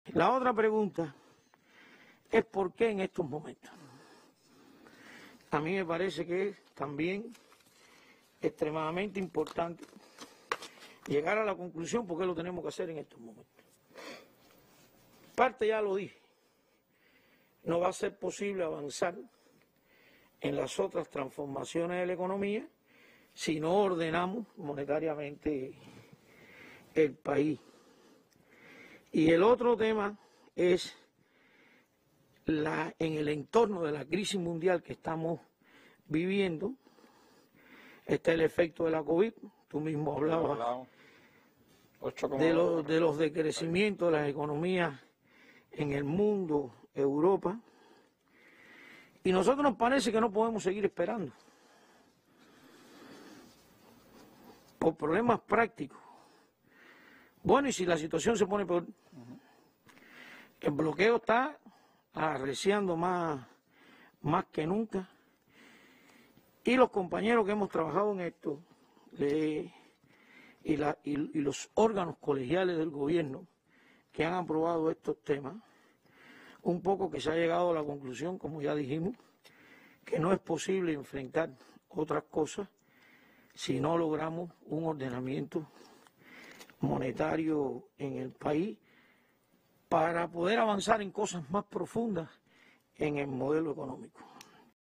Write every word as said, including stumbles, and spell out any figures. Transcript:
La otra pregunta es ¿por qué en estos momentos? A mí me parece que es también extremadamente importante llegar a la conclusión por qué lo tenemos que hacer en estos momentos. Parte ya lo dije, no va a ser posible avanzar en las otras transformaciones de la economía si no ordenamos monetariamente el país. Y el otro tema es la, en el entorno de la crisis mundial que estamos viviendo, está el efecto de la COVID, tú mismo hablabas de los, de los decrecimientos de las economías en el mundo, Europa, y nosotros nos parece que no podemos seguir esperando por problemas prácticos. Bueno, y si la situación se pone peor, el bloqueo está arreciando más, más que nunca, y los compañeros que hemos trabajado en esto le, y, la, y, y los órganos colegiales del gobierno que han aprobado estos temas, un poco que se ha llegado a la conclusión, como ya dijimos, que no es posible enfrentar otras cosas si no logramos un ordenamiento monetario en el país para poder avanzar en cosas más profundas en el modelo económico.